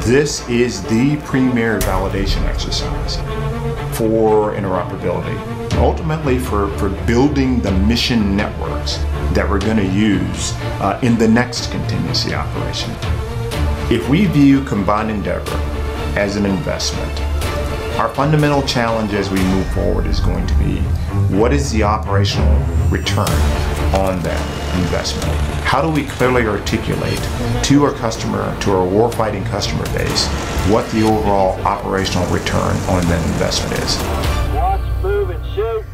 This is the premier validation exercise for interoperability, ultimately for building the mission networks that we're going to use in the next contingency operation. If we view Combined Endeavor as an investment, our fundamental challenge as we move forward is going to be, what is the operational return on that investment? How do we clearly articulate to our customer, to our warfighting customer base, what the overall operational return on that investment is? Watch, move, and shoot.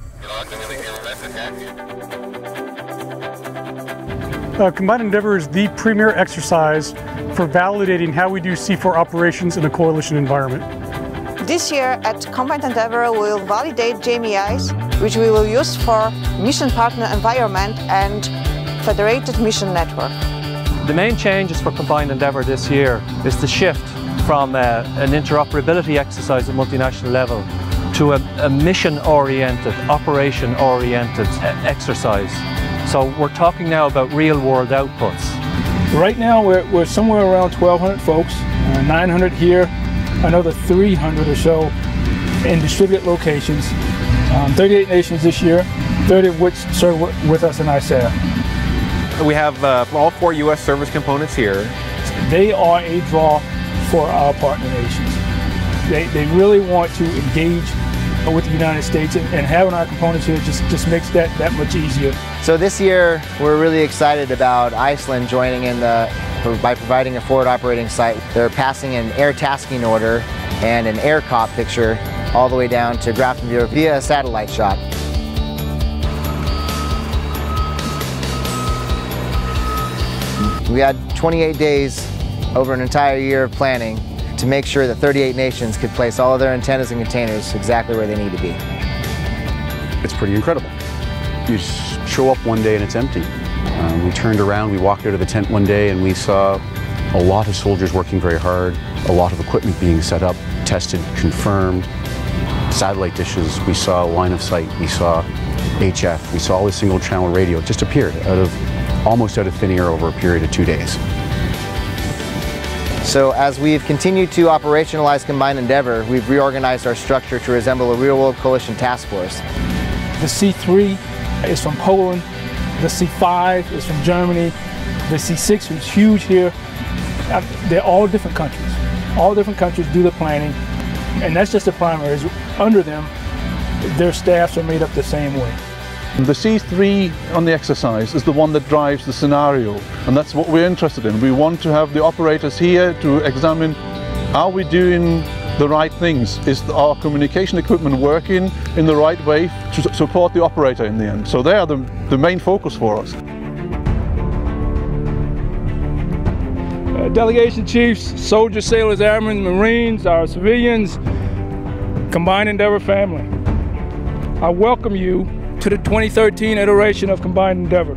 Combined Endeavor is the premier exercise for validating how we do C4 operations in a coalition environment. This year at Combined Endeavor we will validate JMEIs, which we will use for mission partner environment and Federated Mission Network. The main changes for Combined Endeavor this year is the shift from an interoperability exercise at multinational level to a mission-oriented, operation-oriented exercise. So we're talking now about real-world outputs. Right now we're somewhere around 1,200 folks, 900 here, another 300 or so in distributed locations, 38 nations this year, 30 of which serve with us in ISAF. We have all 4 U.S. service components here. They are a draw for our partner nations. They really want to engage with the United States, and having our components here just makes that much easier. So this year we're really excited about Iceland joining in by providing a forward operating site. They're passing an air tasking order and an air cop picture all the way down to Grafenviewer via a satellite shot. We had 28 days over an entire year of planning to make sure that 38 nations could place all of their antennas and containers exactly where they need to be. It's pretty incredible. You show up one day and it's empty. We turned around, we walked out of the tent one day and we saw a lot of soldiers working very hard, a lot of equipment being set up, tested, confirmed, satellite dishes, we saw line of sight, we saw HF, we saw all the single channel radio. It just appeared almost out of thin air over a period of 2 days. So as we've continued to operationalize Combined Endeavor, we've reorganized our structure to resemble a real-world coalition task force. The C3 is from Poland, the C5 is from Germany, the C6 is huge here. They're all different countries. All different countries do the planning, and that's just the primaries. Under them, their staffs are made up the same way. The C3 on the exercise is the one that drives the scenario, and that's what we're interested in. We want to have the operators here to examine, are we doing the right things? Is our communication equipment working in the right way to support the operator in the end? So they are the main focus for us. Delegation chiefs, soldiers, sailors, airmen, Marines, our civilians, Combined Endeavor family, I welcome you to the 2013 iteration of Combined Endeavor.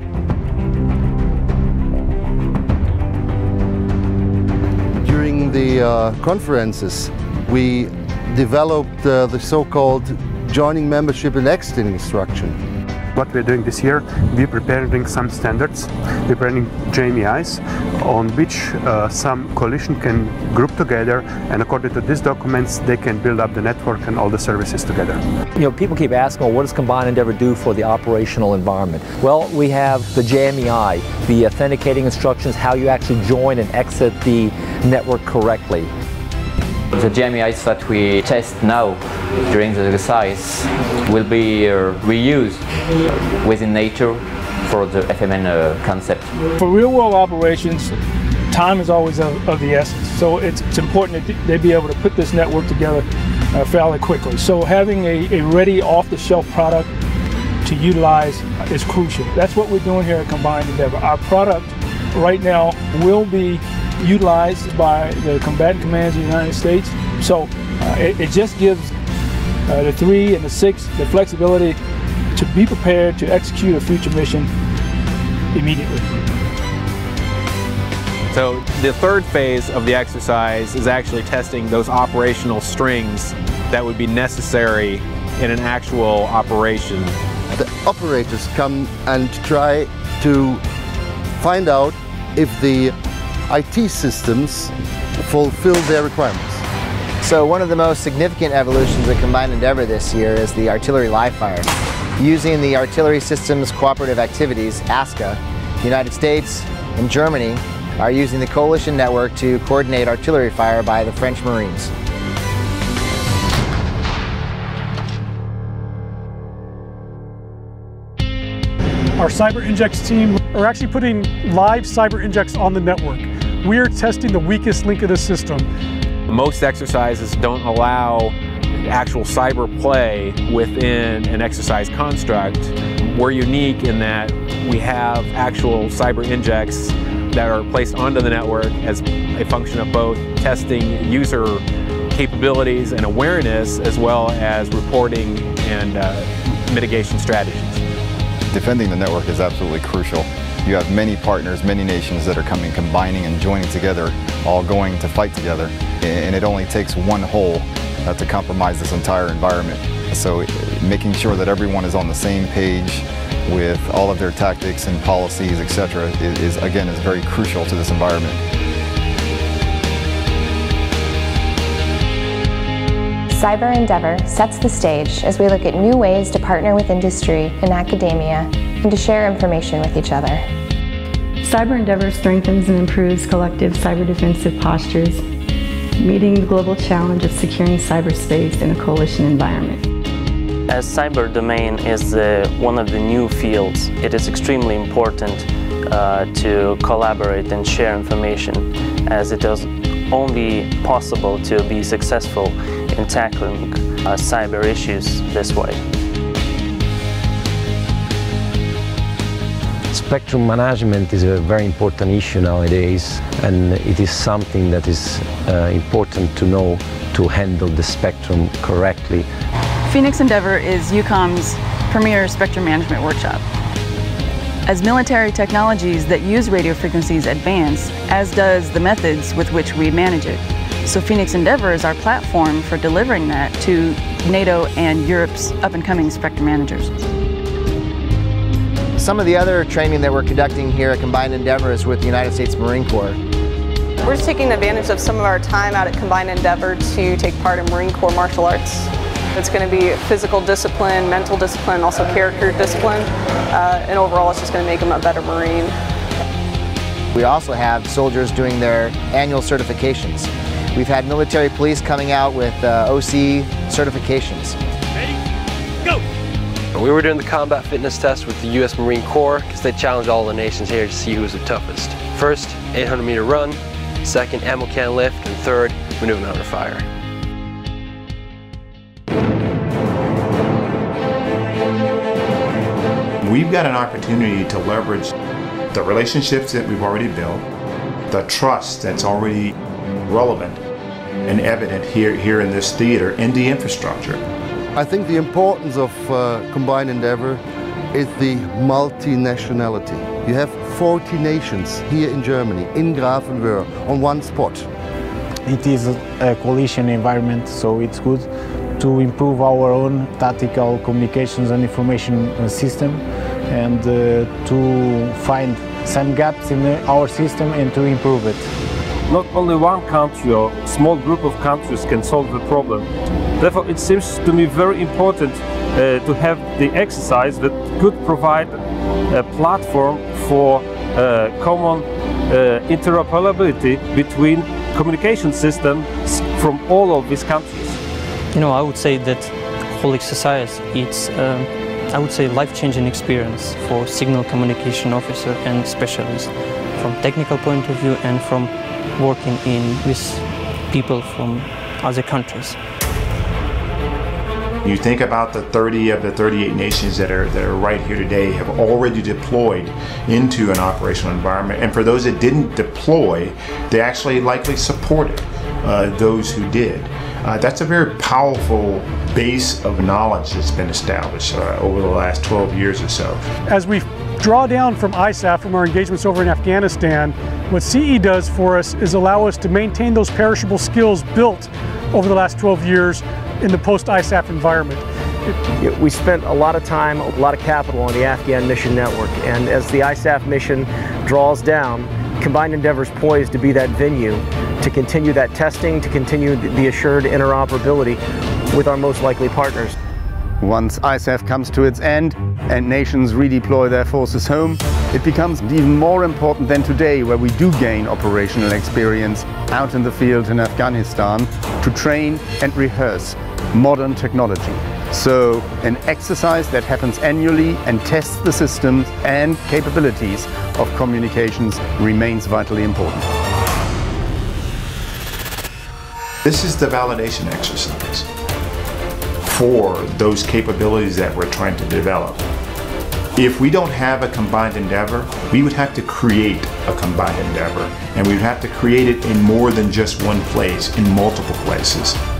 During the conferences, we developed the so-called joining membership and exit instruction. What we're doing this year, we're preparing some standards, we're preparing JMEIs on which some coalition can group together, and according to these documents they can build up the network and all the services together. You know, people keep asking, well, what does Combined Endeavor do for the operational environment? Well, we have the JMEI, the authenticating instructions, how you actually join and exit the network correctly. The JMEIs that we test now during the exercise will be reused within NATO for the FMN concept. For real-world operations, time is always of the essence. So it's important that they be able to put this network together fairly quickly. So having a ready off-the-shelf product to utilize is crucial. That's what we're doing here at Combined Endeavor. Our product right now will be utilized by the combatant commands of the United States. So it just gives the 3 and the 6 the flexibility to be prepared to execute a future mission immediately. So the third phase of the exercise is actually testing those operational strings that would be necessary in an actual operation. The operators come and try to find out if the IT systems fulfill their requirements. So one of the most significant evolutions of Combined Endeavor this year is the artillery live fire. Using the Artillery Systems Cooperative Activities, ASCA, the United States and Germany are using the coalition network to coordinate artillery fire by the French Marines. Our Cyber INJECTS team are actually putting live Cyber INJECTS on the network. We are testing the weakest link of the system. Most exercises don't allow actual cyber play within an exercise construct. We're unique in that we have actual cyber INJECTS that are placed onto the network as a function of both testing user capabilities and awareness, as well as reporting and mitigation strategies. Defending the network is absolutely crucial. You have many partners, many nations that are combining and joining together, all going to fight together, and it only takes one hole to compromise this entire environment. So making sure that everyone is on the same page with all of their tactics and policies, etc., is very crucial to this environment. Cyber Endeavor sets the stage as we look at new ways to partner with industry and academia and to share information with each other. Cyber Endeavor strengthens and improves collective cyber defensive postures, meeting the global challenge of securing cyberspace in a coalition environment. As cyber domain is one of the new fields, it is extremely important to collaborate and share information, as it is only possible to be successful in tackling cyber issues this way. Spectrum management is a very important issue nowadays, and it is something that is important to know to handle the spectrum correctly. Phoenix Endeavor is UCOM's premier spectrum management workshop. As military technologies that use radio frequencies advance, as does the methods with which we manage it. So Phoenix Endeavor is our platform for delivering that to NATO and Europe's up-and-coming spectrum managers. Some of the other training that we're conducting here at Combined Endeavor is with the United States Marine Corps. We're just taking advantage of some of our time out at Combined Endeavor to take part in Marine Corps martial arts. It's going to be physical discipline, mental discipline, also character discipline, and overall it's just going to make them a better Marine. We also have soldiers doing their annual certifications. We've had military police coming out with OC certifications. Ready? Go! We were doing the combat fitness test with the U.S. Marine Corps because they challenged all the nations here to see who was the toughest. First, 800-meter run, second, ammo can lift, and third, maneuver under fire. We've got an opportunity to leverage the relationships that we've already built, the trust that's already relevant and evident here in this theater, and the infrastructure. I think the importance of Combined Endeavor is the multinationality. You have 40 nations here in Germany, in Grafenwöhr, on one spot. It is a coalition environment, so it's good to improve our own tactical communications and information system, and to find some gaps in our system and to improve it. Not only one country or small group of countries can solve the problem. Therefore, it seems to me very important to have the exercise that could provide a platform for common interoperability between communication systems from all of these countries. You know, I would say that the whole exercise, it's I would say life-changing experience for signal communication officer and specialist, from technical point of view and from working with people from other countries. You think about the 30 of the 38 nations that are right here today have already deployed into an operational environment, and for those that didn't deploy, they actually likely supported those who did. That's a very powerful base of knowledge that's been established over the last 12 years or so. As we draw down from ISAF, from our engagements over in Afghanistan, what CE does for us is allow us to maintain those perishable skills built over the last 12 years in the post-ISAF environment. We spent a lot of time, a lot of capital on the Afghan Mission Network, and as the ISAF mission draws down, Combined Endeavor is poised to be that venue to continue that testing, to continue the assured interoperability with our most likely partners. Once ISAF comes to its end and nations redeploy their forces home, it becomes even more important than today, where we do gain operational experience out in the field in Afghanistan to train and rehearse modern technology. So an exercise that happens annually and tests the systems and capabilities of communications remains vitally important. This is the validation exercise for those capabilities that we're trying to develop. If we don't have a combined endeavor, we would have to create a combined endeavor, and we would have to create it in more than just one place, in multiple places.